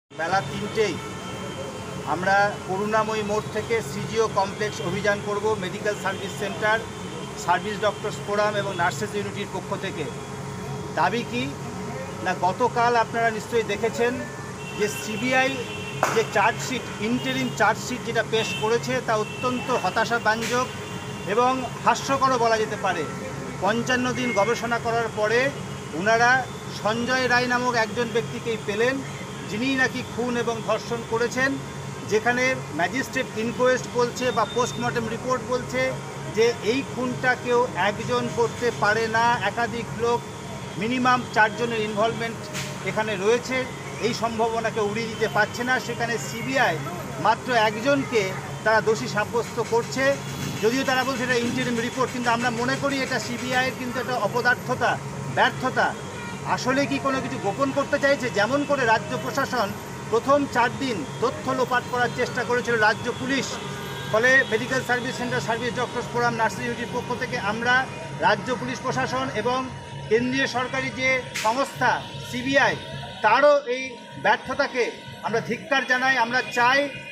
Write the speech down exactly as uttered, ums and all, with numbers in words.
বেলা তিনটেই আমরা করুণাময়ী মোড় থেকে সিজিও কমপ্লেক্স অভিযান করব। Medical service centre, service doctors forum এবং নার্সেস ইউনিটির পক্ষ থেকে। দাবি কি না, গতকাল আপনারা নিশ্চয়ই দেখেছেন যে সিবিআই যে চার্জশিট, ইন্টারিম চার্জশিট যেটা পেশ করেছে তা অত্যন্ত হতাশাব্যঞ্জক এবং হাস্যকরও বলা যেতে পারে। পঞ্চান্ন দিন গবেষণা করার পরে ওনারা সঞ্জয় রায় নামক একজন ব্যক্তিকেই পেলেন, যিনি নাকি খুন এবং ধর্ষণ করেছেন। যেখানে ম্যাজিস্ট্রেট ইনকোয়েস্ট বলছে বা পোস্টমর্টেম রিপোর্ট বলছে যে এই খুনটা কেউ একজন করতে পারে না, একাধিক লোক, মিনিমাম চারজনের ইনভলভমেন্ট এখানে রয়েছে। এই সম্ভাবনাকে উড়িয়ে দিতে পারছে না। সেখানে সিবিআই মাত্র একজনকে তারা দোষী সাব্যস্ত করছে, যদিও তারা বলছে এটা ইন্টারিম রিপোর্ট, কিন্তু আমরা মনে করি এটা সিবিআইয়ের কিন্তু একটা অপদার্থতা, ব্যর্থতা। আসলে কি কোনো কিছু গোপন করতে চাইছে? যেমন করে রাজ্য প্রশাসন প্রথম চার দিন তথ্য লোপাট করার চেষ্টা করেছিল রাজ্য পুলিশ, ফলে medical service centre, service doctors forum, nursing ইউনিটির পক্ষ থেকে আমরা রাজ্য পুলিশ প্রশাসন এবং কেন্দ্রীয় সরকারি যে সংস্থা সিবিআই, তারও এই ব্যর্থতাকে আমরা ধিক্কার জানাই। আমরা চাই